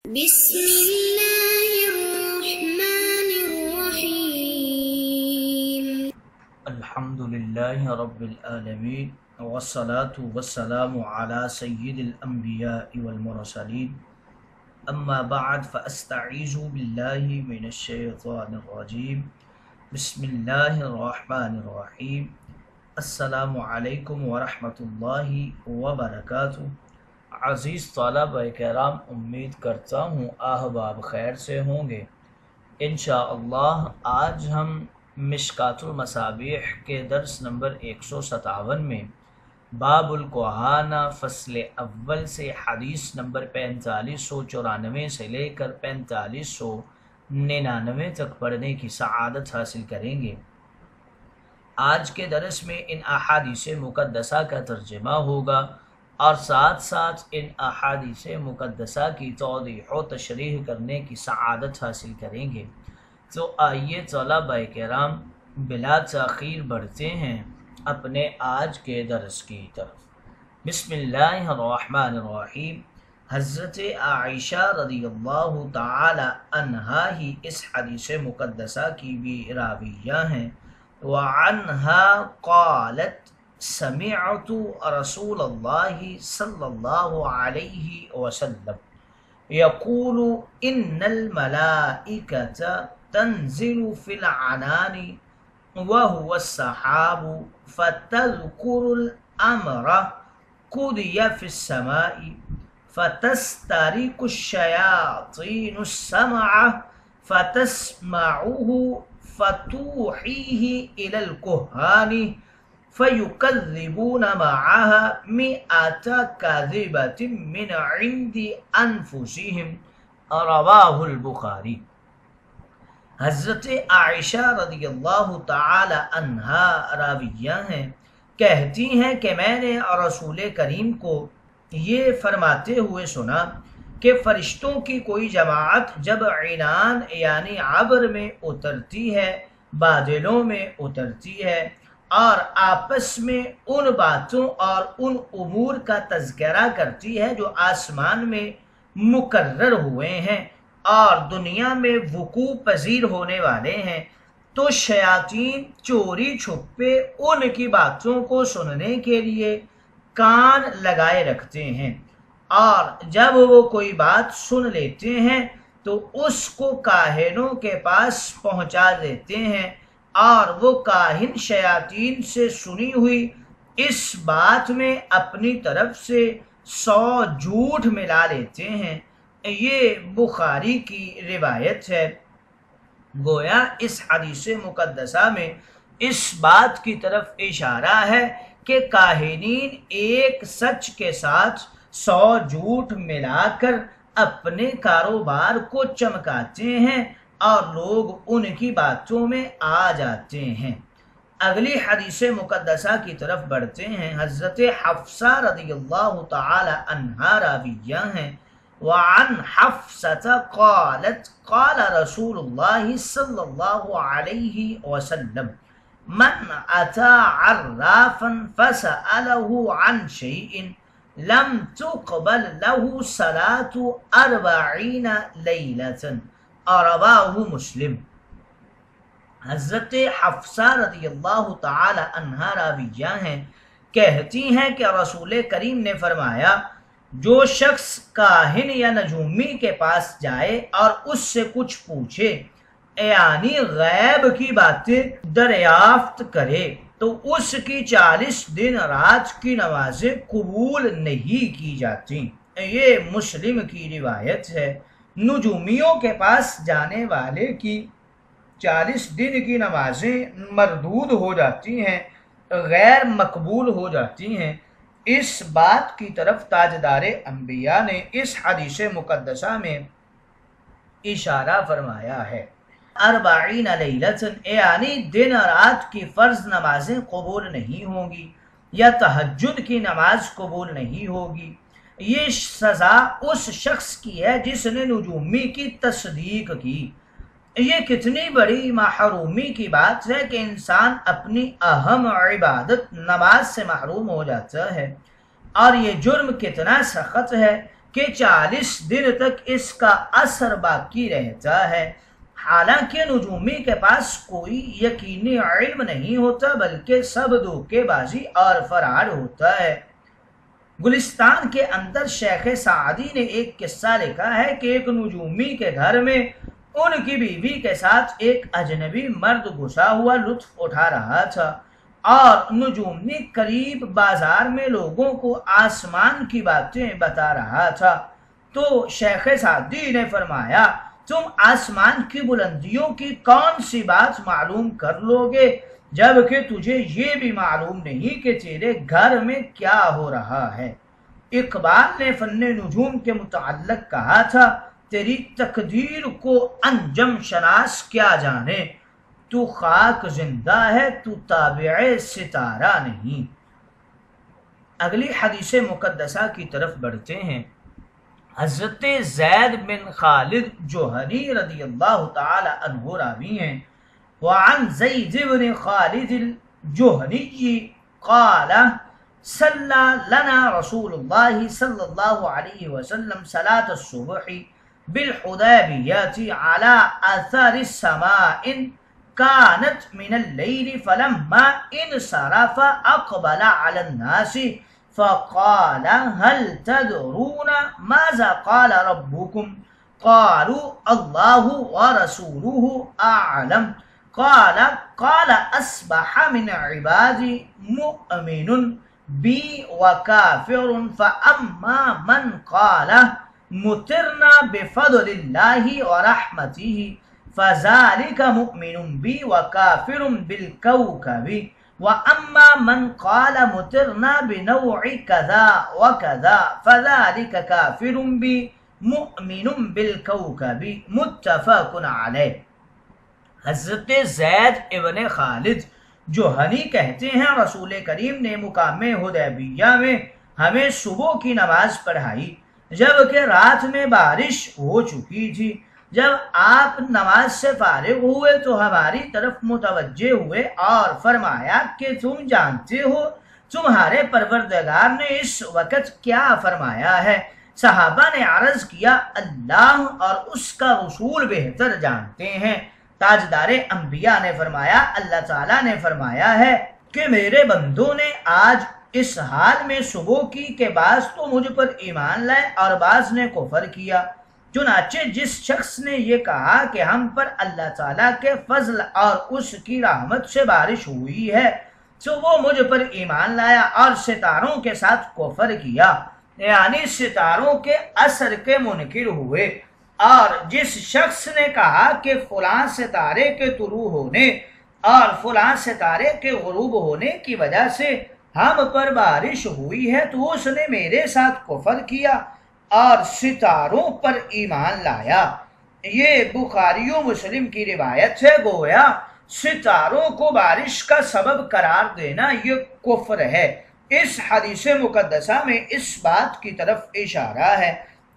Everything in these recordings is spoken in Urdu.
بسم الله الرحمن الرحيم الحمد لله رب العالمين والصلاة والسلام على سيد الأنبياء والمرسلين أما بعد فأستعيذ بالله من الشيطان الرجيم بسم الله الرحمن الرحيم السلام علیکم ورحمۃ اللہ وبرکاتہ۔ عزیز طلبہ کرام، امید کرتا ہوں احباب خیر سے ہوں گے۔ انشاءاللہ آج ہم مشکات المصابیح کے درس نمبر 157 میں باب الکہانہ فصل اول سے حدیث نمبر 4594 سے لے کر 4599 تک پڑھنے کی سعادت حاصل کریں گے۔ آج کے درس میں ان احادیث مقدسہ کا ترجمہ ہوگا اور ساتھ ساتھ ان احادیث مقدسہ کی توضیح و تشریح کرنے کی سعادت حاصل کریں گے۔ تو آئیے طلبہ کرام بلا تاخیر بڑھتے ہیں اپنے آج کے درس کی طرف۔ بسم اللہ الرحمن الرحیم۔ حضرت عائشہ رضی اللہ تعالی عنہا ہی اس حدیث مقدسہ کی بھی راویہ ہیں۔ وعنها قالت سمعت رسول اللہ صلی اللہ علیہ وسلم يقول ان الملائکة تنزل في العنان وهو السحاب فتذكر الامر قضي في السماء فتسترق الشياطين السمع فتسمعه فتوحيه إلى الكهان فيكذبون معها 100 كذبة من عند أنفسهم، رواہ البخاری۔ حضرت عائشہ رضی اللہ تعالی عنہا راویہ ہیں، کہتی ہیں کہ میں نے رسول کریم کو یہ فرماتے ہوئے سنا کہ فرشتوں کی کوئی جماعت جب عنان یعنی عبر میں اترتی ہے، بادلوں میں اترتی ہے اور آپس میں ان باتوں اور ان امور کا تذکرہ کرتی ہے جو آسمان میں مقرر ہوئے ہیں اور دنیا میں وقوع پذیر ہونے والے ہیں، تو شیاطین چوری چھپے ان کی باتوں کو سننے کے لیے کان لگائے رکھتے ہیں، اور جب وہ کوئی بات سن لیتے ہیں تو اس کو کاہنوں کے پاس پہنچا دیتے ہیں، اور وہ کاہن شیاطین سے سنی ہوئی اس بات میں اپنی طرف سے 100 جھوٹ ملا لیتے ہیں۔ یہ بخاری کی روایت ہے۔ گویا اس حدیث مقدسہ میں اس بات کی طرف اشارہ ہے کہ کاہنین ایک سچ کے ساتھ 100 جھوٹ ملا کر اپنے کاروبار کو چمکاتے ہیں اور لوگ ان کی باتوں میں آ جاتے ہیں۔ اگلی حدیث مقدسہ کی طرف بڑھتے ہیں۔ حضرت حفصہ رضی اللہ تعالی عنہا راویہ ہیں۔ وعن حفصة قالت قال رسول اللہ صلی اللہ علیہ وسلم من اتى عرافا فسأله عن شيء لم تقبل له صلاة 40 لیلة، رواہ مسلم۔ حضرت حفصہ رضی اللہ تعالی عنہا راویہ ہیں، کہتی ہیں کہ رسول کریم نے فرمایا جو شخص کاہن یا نجومی کے پاس جائے اور اس سے کچھ پوچھے یعنی غیب کی باتیں دریافت کرے تو اس کی 40 دن رات کی نمازیں قبول نہیں کی جاتی۔ یہ مسلم کی روایت ہے۔ نجومیوں کے پاس جانے والے کی 40 دن کی نمازیں مردود ہو جاتی ہیں، غیر مقبول ہو جاتی ہیں۔ اس بات کی طرف تاجدار انبیاء نے اس حدیث مقدسہ میں اشارہ فرمایا ہے۔ 40 لیلۃ یعنی دن رات کی فرض نمازیں قبول نہیں ہوں گی یا تہجد کی نماز قبول نہیں ہوگی۔ یہ سزا اس شخص کی ہے جس نے نجومی کی تصدیق کی۔ یہ کتنی بڑی محرومی کی بات ہے کہ انسان اپنی اہم عبادت نماز سے محروم ہو جاتا ہے، اور یہ جرم کتنا سخت ہے کہ کہ 40 دن تک اس کا اثر باقی رہتا ہے، حالانکہ نجومی کے پاس کوئی یقینی علم نہیں ہوتا بلکہ سب دھوکے بازی اور فراڈ ہوتا ہے۔ گلستان کے اندر شیخ سعدی نے ایک قصہ لکھا ہے کہ ایک نجومی کے گھر میں ان کی بیوی کے ساتھ ایک اجنبی مرد گھسا ہوا لطف اٹھا رہا تھا، اور نجومی قریب بازار میں لوگوں کو آسمان کی باتیں بتا رہا تھا۔ تو شیخ سعدی نے فرمایا، تم آسمان کی بلندیوں کی کون سی بات معلوم کر لو گے جبکہ تجھے یہ بھی معلوم نہیں کہ تیرے گھر میں کیا ہو رہا ہے۔ اقبال نے فن نجوم کے متعلق کہا تھا، تیری تقدیر کو انجم شناس کیا جانے، تو خاک زندہ ہے تو تابع ستارہ نہیں۔ اگلی حدیث مقدسہ کی طرف بڑھتے ہیں۔ حضرت زید بن خالد جوہنی رضی اللہ تعالی عنہ راوی ہیں۔ وعن زید بن خالد الجوہنی قال صلی لنا رسول اللہ صلی اللہ علیہ وسلم صلاة الصبح بالحدیبیۃ على اثر السماء كانت من الليل فلما انصرف اقبل على الناس فقال هل تدرون ماذا قال ربكم؟ قالوا الله ورسوله أعلم. قال أصبح من عبادي مؤمن بي وكافر، فأما من قال مطرنا بفضل الله ورحمته فذلك مؤمن بي وكافر بالكوكب، وأما من قال مطرنا بنوع كذا وكذا فذلك كافر بي مؤمن بالكوكب، متفق علیہ۔ حضرت زید ابن خالد جوہنی کہتے ہیں، رسول کریم نے مقام حدیبیہ میں ہمیں صبح کی نماز پڑھائی جبکہ رات میں بارش ہو چکی تھی۔ جب آپ نماز سے فارغ ہوئے تو ہماری طرف متوجہ ہوئے اور فرمایا کہ تم جانتے ہو تمہارے پروردگار نے اس وقت کیا فرمایا ہے؟ صحابہ نے عرض کیا، اللہ اور اس کا رسول بہتر جانتے ہیں۔ تاجدار انبیاء نے فرمایا، اللہ تعالیٰ نے فرمایا ہے کہ میرے بندوں نے آج اس حال میں صبح کی کہ بعض تو مجھ پر ایمان لائے اور بعض نے کفر کیا۔ چنانچہ جس شخص نے یہ کہا کہ ہم پر اللہ تعالیٰ کے فضل اور اس کی رحمت سے بارش ہوئی ہے تو وہ مجھ پر ایمان لایا اور ستاروں کے ساتھ کفر کیا، یعنی ستاروں کے اثر کے منکر ہوئے۔ اور جس شخص نے کہا کہ فلاں ستارے کے طلوع ہونے اور فلاں ستارے کے غروب ہونے کی وجہ سے ہم پر بارش ہوئی ہے تو اس نے میرے ساتھ کفر کیا اور ستاروں پر ایمان لایا۔ یہ بخاری و مسلم کی روایت ہے۔ گویا ستاروں کو بارش کا سبب قرار دینا یہ کفر ہے۔ اس حدیث مقدسہ میں اس بات کی طرف اشارہ ہے۔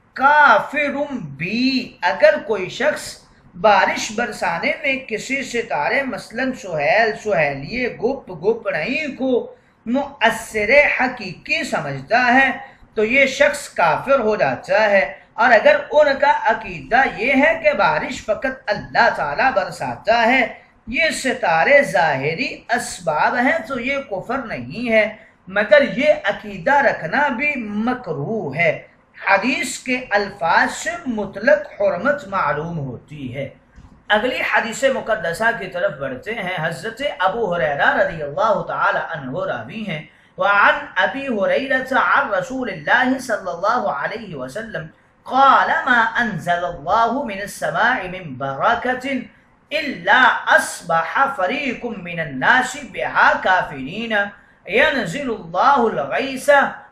کافر بھی، اگر کوئی شخص بارش برسانے میں کسی ستارے مثلا سہیل، سہیلیے، گپ، گپنئی کو مؤثر حقیقی سمجھتا ہے تو یہ شخص کافر ہو جاتا ہے، اور اگر ان کا عقیدہ یہ ہے کہ بارش فقط اللہ تعالیٰ برساتا ہے، یہ ستارے ظاہری اسباب ہیں، تو یہ کفر نہیں ہے، مگر یہ عقیدہ رکھنا بھی مکروہ ہے۔ حدیث کے الفاظ سے مطلق حرمت معلوم ہوتی ہے۔ اگلی حدیث مقدسہ کی طرف بڑھتے ہیں۔ حضرت ابو ہریرہ رضی اللہ تعالی عنہ راوی ہیں۔ وعن ابی ہریرہ عن رسول اللہ صلی اللہ علیہ وسلم قال ما انزل اللہ من السماء من برکت الا اصبح فریق من الناس بها کافرین ينزل اللہ الغیث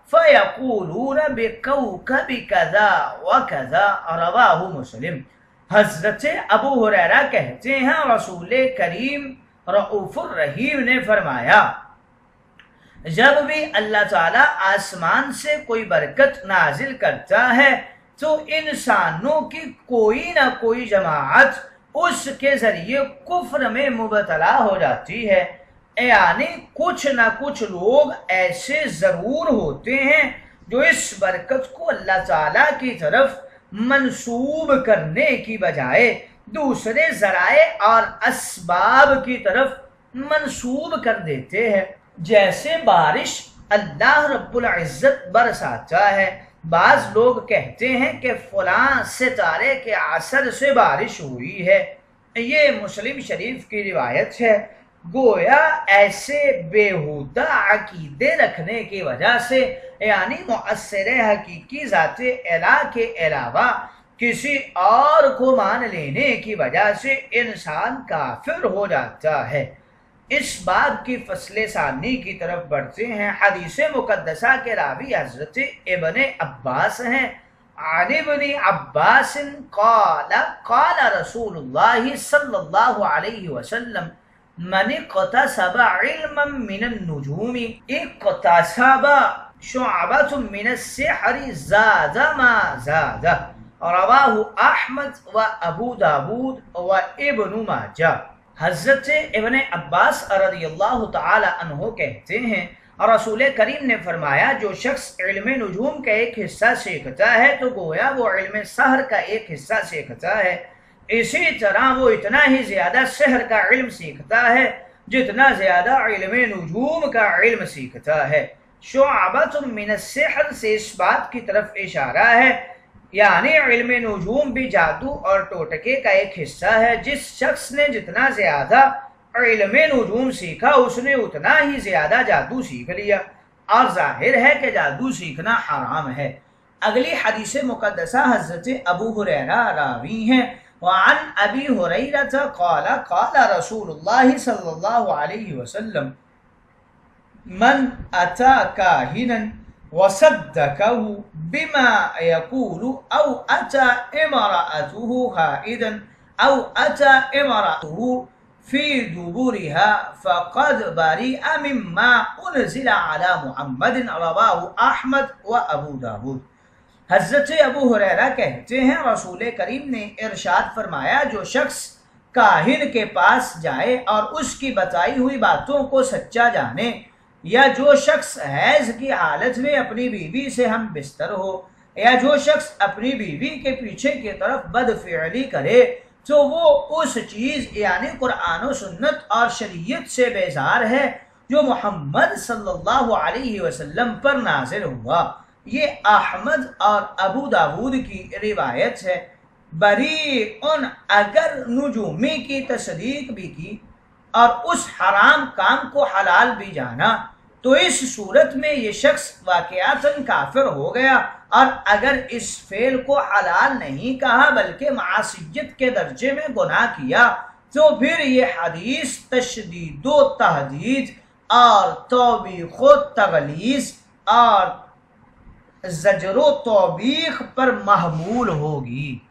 فیقولون بکوکب کذا وکذا، رواہ مسلم۔ حضرت ابو ہریرہ کہتے ہیں، رسول کریم رؤوف الرحیم نے فرمایا، جب بھی اللہ تعالیٰ آسمان سے کوئی برکت نازل کرتا ہے تو انسانوں کی کوئی نہ کوئی جماعت اس کے ذریعے کفر میں مبتلا ہو جاتی ہے، یعنی کچھ نہ کچھ لوگ ایسے ضرور ہوتے ہیں جو اس برکت کو اللہ تعالیٰ کی طرف منسوب کرنے کی بجائے دوسرے ذرائع اور اسباب کی طرف منسوب کر دیتے ہیں، جیسے بارش اللہ رب العزت برساتا ہے۔ بعض لوگ کہتے ہیں کہ فلاں ستارے کے اثر سے بارش ہوئی ہے، یہ مسلم شریف کی روایت ہے۔ گویا ایسے بیہودہ عقیدے رکھنے کی وجہ سے، یعنی مؤثر حقیقی ذات الہ کے علاوہ کسی اور کو مان لینے کی وجہ سے انسان کافر ہو جاتا ہے۔ اس باب کی فصل ثانی کی طرف بڑھتے ہیں۔ حدیث مقدسہ کے راوی حضرت ابن عباس ہیں۔ عن ابن عباس قال قال رسول اللہ صلی اللہ علیہ وسلم من اقتسب علما من النجوم اقتسب شعبة من السحر زاد ما زاد، رواہ احمد و ابو داود و ابن ماجہ۔ حضرت ابن عباس رضی اللہ تعالی عنہ کہتے ہیں رسول کریم نے فرمایا جو شخص علم نجوم کا ایک حصہ سیکھتا ہے تو گویا وہ علم سحر کا ایک حصہ سیکھتا ہے، اسی طرح وہ اتنا ہی زیادہ سحر کا علم سیکھتا ہے جتنا زیادہ علم نجوم کا علم سیکھتا ہے۔ شعبۃ من السحر سے اس بات کی طرف اشارہ ہے، یعنی علم نجوم بھی جادو اور ٹوٹکے کا ایک حصہ ہے۔ جس شخص نے جتنا زیادہ علم نجوم سیکھا اس نے اتنا ہی زیادہ جادو سیکھ لیا، اور ظاہر ہے کہ جادو سیکھنا حرام ہے۔ اگلی حدیث مقدسہ حضرت ابو ہریرہ راوی ہیں۔ وعن ابی ہریرہ قال قال رسول اللہ صلی اللہ علیہ وسلم من اتا کاہنا وصدقه بما يقول او اتى امرأته حائدا او اتى امرأته في دبورها فقد برئ مما انزل على محمد، رواه احمد و ابو داود۔ حضرت ابو ہریرہ کہتے ہیں رسول کریم نے ارشاد فرمایا جو شخص کاہن کے پاس جائے اور اس کی بتائی ہوئی باتوں کو سچا جانے، یا جو شخص حیض کی حالت میں اپنی بیوی سے ہم بستر ہو، یا جو شخص اپنی بیوی کے پیچھے کی طرف بدفعلی کرے، تو وہ اس چیز یعنی قرآن و سنت اور شریعت سے بیزار ہے جو محمد صلی اللہ علیہ وسلم پر نازل ہوا۔ یہ احمد اور ابو داود کی روایت ہے۔ بریئن اگر نجومی کی تصدیق بھی کی اور اس حرام کام کو حلال بھی جانا تو اس صورت میں یہ شخص واقعاتاً کافر ہو گیا، اور اگر اس فعل کو حلال نہیں کہا بلکہ معصیت کے درجے میں گناہ کیا تو پھر یہ حدیث تشدید و تحدید اور توبیخ و تغلیظ اور زجر و توبیخ پر محمول ہوگی۔